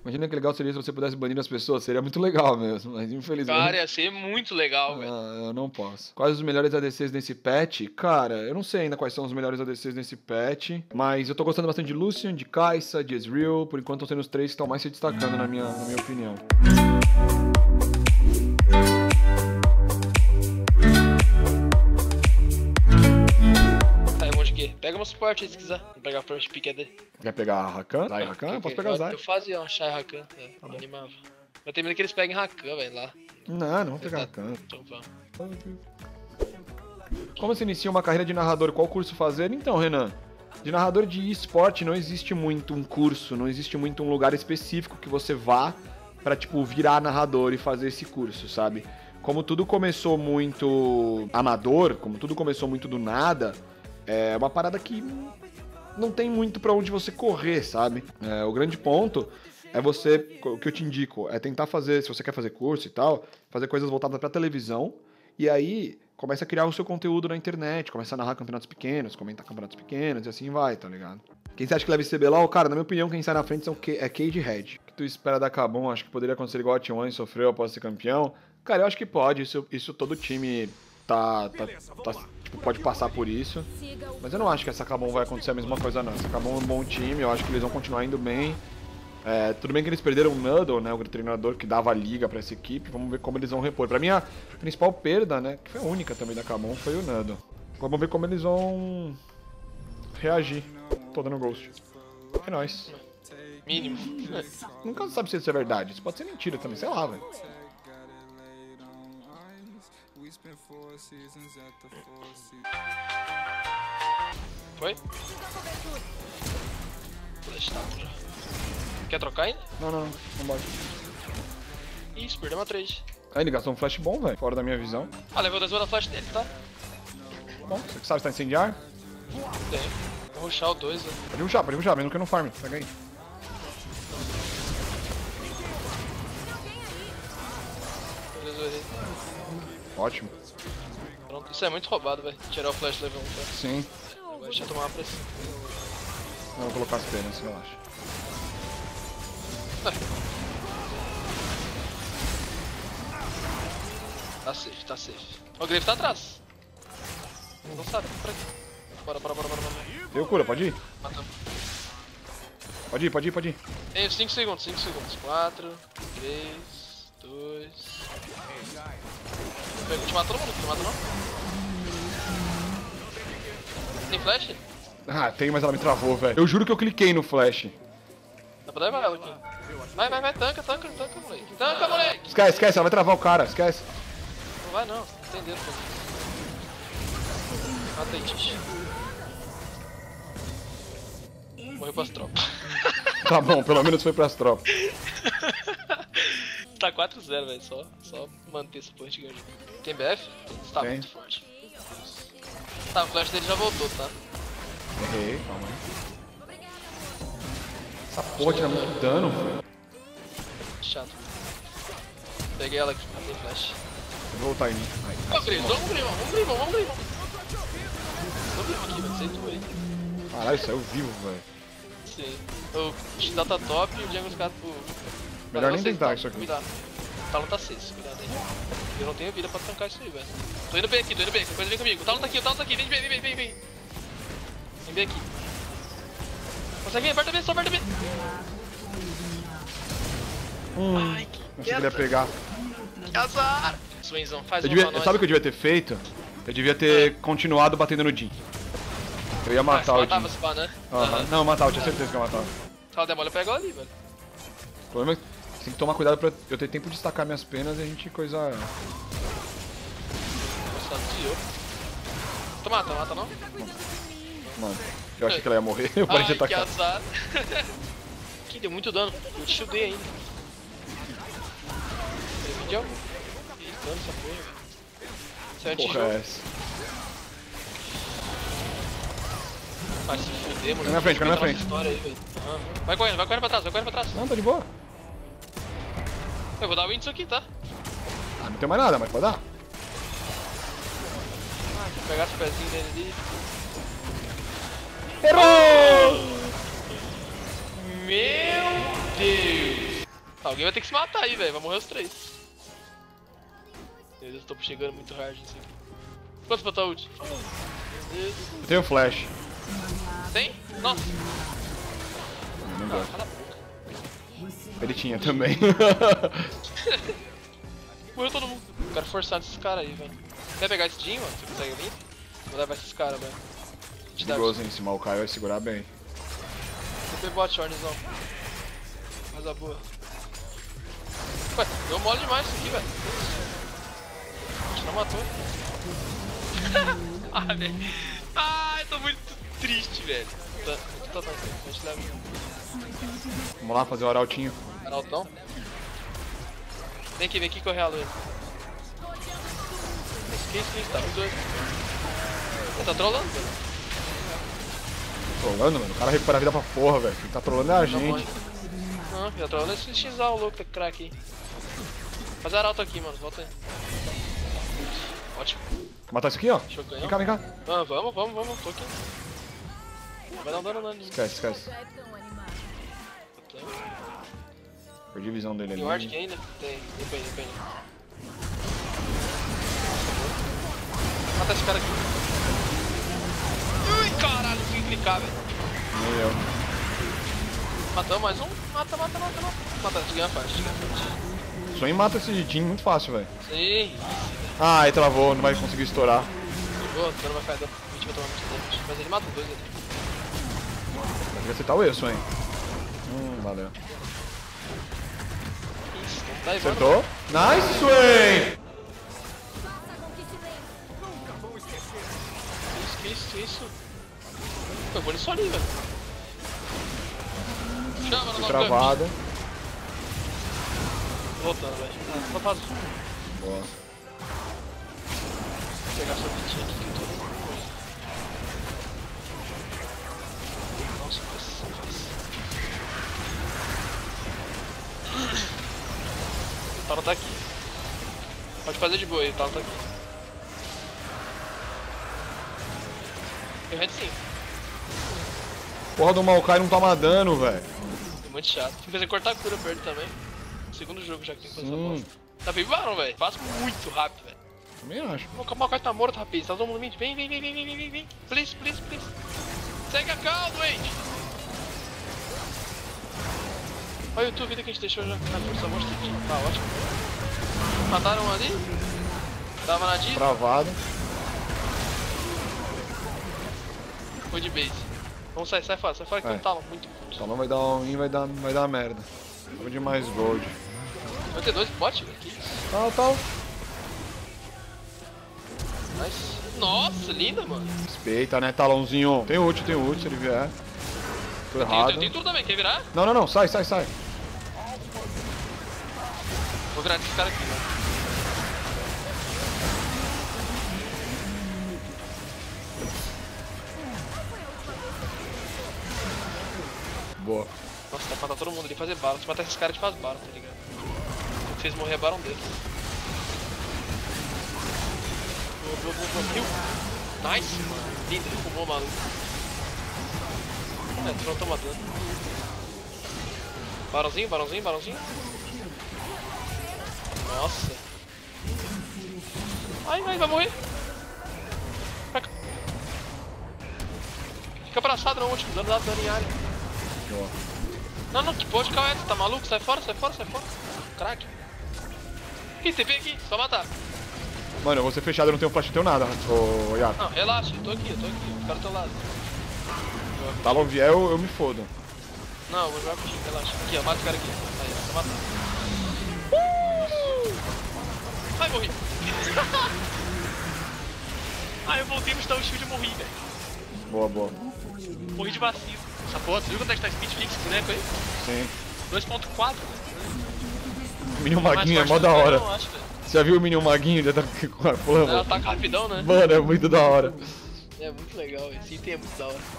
Imagina que legal seria se você pudesse banir as pessoas, seria muito legal mesmo, mas infelizmente... Cara, ia ser muito legal, velho. Eu não posso. Quais os melhores ADCs nesse patch? Cara, eu não sei ainda quais são os melhores ADCs nesse patch, mas eu tô gostando bastante de Lucian, de Kai'Sa, de Ezreal, por enquanto estão sendo os três que estão mais se destacando na minha opinião. Tá, um monte de quê? Pega meu suporte aí se quiser. Vou pegar first pick AD. Quer pegar a Rakan? Zai Rakan? Eu posso pegar a Zai. Eu fazia um Shai Rakan, animava. Eu tenho medo que eles peguem Rakan, velho, lá. Não vou pegar a Rakan. Então vamos. Como se inicia uma carreira de narrador? Qual curso fazer? Então, Renan, de narrador de esporte não existe muito um curso, não existe muito um lugar específico que você vá pra, tipo, virar narrador e fazer esse curso, sabe? Como tudo começou muito amador, como tudo começou muito do nada, é uma parada que não tem muito pra onde você correr, sabe? O grande ponto é você, o que eu te indico, é tentar fazer, se você quer fazer curso e tal, fazer coisas voltadas pra televisão, e aí começa a criar o seu conteúdo na internet, começa a narrar campeonatos pequenos, comentar campeonatos pequenos, e assim vai, tá ligado? Quem você acha que leva esse CBLOL? Cara, na minha opinião, quem sai na frente é Cade Red. O que tu espera da Kabum? Acho que poderia acontecer igual a T1 sofreu após ser campeão. Cara, eu acho que pode, isso todo time tipo, pode passar por isso. Mas eu não acho que essa Kabum vai acontecer a mesma coisa não. Essa Kabum é um bom time, eu acho que eles vão continuar indo bem. Tudo bem que eles perderam o Nuddle, né, o treinador que dava liga pra essa equipe, vamos ver como eles vão repor. Pra mim, a principal perda, né, que foi a única também da Kabum, foi o Nuddle. Agora vamos ver como eles vão reagir. Tô dando Ghost. É nóis. Mínimo. Nunca sabe se isso é verdade, isso pode ser mentira também, sei lá, velho. Foi? Flash tá já. Quer trocar ainda? Não pode. Isso, perdeu uma trade. Aí ele gastou um flash bom, velho, fora da minha visão. Ah, levou 10 da flash dele, tá? Bom, você que sabe se tá incendiar? Tem. Vou rushar o 2, né? Pode rushar, mesmo que eu não farme. Pega aí. Beleza, eu errei. Ótimo. Pronto, isso é muito roubado, velho. Tirar o flash level 1, tá? Sim. Vai deixar tomar uma pressão. Não vou colocar as penas, relaxa. Tá safe, tá safe. O Grave tá atrás. Não sabe, por aqui. Bora. Deu cura, pode ir? Matamos. Pode ir. Tem 5 segundos. 4, 3, 2. Te matou todo mundo, não? Tem flash? Ah, tem, mas ela me travou, velho. Eu juro que eu cliquei no flash. Dá pra levar ela aqui. Vai, tanca, moleque. Tanca, moleque! Esquece, ela vai travar o cara, esquece. Não vai não, entendeu? Mata aí, Titi. Morreu pras tropas. Tá bom, pelo menos foi pras tropas. Tá 4-0, velho. Só manter esse point ganho. Tem BF? Você tá muito forte. Tá, o flash dele já voltou, tá? Errei, calma aí. Essa porra tira muito dano, velho. Chato. Peguei ela aqui, matei flash. Eu vou voltar em mim. Vamos, Grivão. Vamos aqui, velho. Sei tu aí. Caralho, saiu vivo, velho. Sim. O X tá top e o Jungle Scat pro... Melhor nem tentar isso aqui. Cuidado. O Talon tá 6, cuidado aí. Eu não tenho vida pra tancar isso aí, velho. Tô indo bem aqui, qualquer coisa vem comigo. O Talon tá aqui, vem. Vem bem aqui. Consegue vir, aperta B, só aperta B. Ai, que Não conseguiria pegar. Que azar. Swenzão, faz um pra nós. Sabe o que eu devia ter feito? Eu devia ter continuado batendo no Jhin. Eu ia matar o Jhin. Matava esse pá, né? Não, eu matava, eu tinha certeza que eu matava. Se ela der mole, eu pego ela ali, velho. O problema é que você tem que tomar cuidado pra eu ter tempo de destacar minhas penas e a gente coisa... Nossa, desviou. Tu mata não? Mano, eu achei que ela ia morrer, eu parei de atacar. Que azar. Que deu muito dano, eu te chutei ainda. Vídeo? Que dano essa porra, velho. Isso é Porra, é essa? Vai se fuder, mano. Cai na frente, cai na frente. Aí, vai correndo pra trás, Não, tá de boa. Eu vou dar win disso aqui, tá? Ah, não tem mais nada, mas pode dar. Vou pegar os pezinhos dele ali. Errou! Meu Deus! Alguém vai ter que se matar aí, velho. Vai morrer os 3. Meu Deus, eu tô chegando muito hard nisso aqui. Quantos pra tua ult? Meu Deus. Eu tenho flash. Tem? Nossa. Não gosto. Cala a boca. Ele tinha também. Morreu todo mundo. Quero forçar esses caras aí, velho. Quer pegar esse Jin, mano? Você consegue vir? Vou levar esses caras, velho. Perigoso, hein? Esse Maokai vai segurar bem. TP bot, Ornizão. Faz a boa. Ué, deu mole demais isso aqui, velho. A gente não matou. Ah, velho. Ah, eu tô muito triste, velho. Tá, a gente leva. Vamos lá fazer o arautinho. Araltão. Vem aqui correr a luz. Que isso, tá muito doido. Você tá trolando, velho? Trolando, mano? O cara recupera a vida pra porra, velho. Quem tá trolando é a gente. Não, já trolando esse XA, o louco, tá crack aí. Faz arauto aqui, mano. Volta aí. Ótimo. Quer matar isso aqui, ó? Deixa eu ganhar. Vem cá, vem cá. Ah, vamos. Tô aqui. Vai dar um dano nele. Esquece. Perdi a visão dele Tem ali. ward aqui ainda? Tem. Depende. Mata esse cara aqui. Ui, caralho, consegui clicar, velho. Nem eu. Matamos mais um. Mata. Mata, ganha a faixa. Só em mata esse Jin muito fácil, velho. Sim. Ah, aí travou, não vai conseguir estourar. Boa, o cara vai cair da... A gente vai tomar muito damage. Mas ele mata os dois ali. Vai acertar o Wilson, hein? Valeu. Isso, não tá aí, Acertou? Nice, Swain! Isso. Eu vou nisso ali, velho. Chama no Travada. Voltando, velho. Só faz. Boa. Vou pegar sua bitinha aqui que eu tô. Nossa, faz. O Talo tá aqui. Pode fazer de boa aí, o Talo tá aqui. Eu red sim. Porra do Maokai não toma dano, velho. É muito chato. Tem que fazer cortar a cura pra ele também. Segundo jogo já que tem que fazer essa bosta. Tá bem Baron, velho. Passa muito rápido, velho. Também acho. O Maokai tá morto, rapaz. Tá todo mundo vindo. Vem. Please. Segue a calma, doente. Olha o YouTube que a gente deixou já. Ah, força monstro. Tá ótimo. Mataram ali. Tava na diva. Travado. Foi de base. Vamos sai fora que não tá muito puto. Então não vai dar um vai dar merda. Vamos de mais gold. Vai ter 2 bots aqui. Tá. Nice. Nossa, linda, mano. Respeita, né, talãozinho? Tem ult se ele vier. Tô errado. Tem tudo também, quer virar? Não, sai. Vou virar esse cara aqui, mano. Boa. Nossa, dá pra matar todo mundo ali e fazer Baron. Se matar esses caras, a gente faz Baron, tá ligado? Se vocês morrer, é Baron deles. Boa. Kill. Nice, mano. Lindo, ele fumou, maluco. É, Tron tá matando. Baronzinho. Nossa. Vai, vai morrer. Fica abraçado no último, dando dano em área. Boa. Não, que porra de calma é essa? Tá maluco? Sai fora. Crack. Aqui, TP aqui, só matar. Mano, eu vou ser fechado, eu não tenho flash, não tenho nada, ô Yato. Não, relaxa, eu tô aqui, os caras do teu lado. Talon vier, eu me fodo. Não, eu vou jogar contigo, relaxa. Aqui, ó, mata o cara aqui. Aí, só matar. Ai, morri. Ai, eu voltei no stun shield e morri, velho. Boa. Morri de vacilo. Essa porra, você viu quanto é que tá speed fix esse boneco aí? Sim. 2.4. O Minion Maguinho é mó da hora. Eu acho, velho. Você já viu o Minion Maguinho? Já tá com a flama? Ela tá rapidão, né? Mano, é muito da hora. É muito legal, esse item é muito da hora.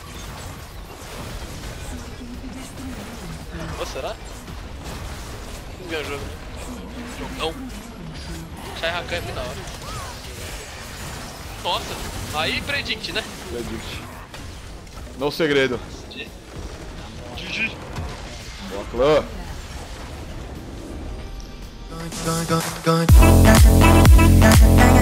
Ô, será? Vamos ganhar o jogo, né? Jogão. Shai Rakan é muito da hora. Nossa, aí predict, né? Predict. No segredo. GG. Boa, clã. Going.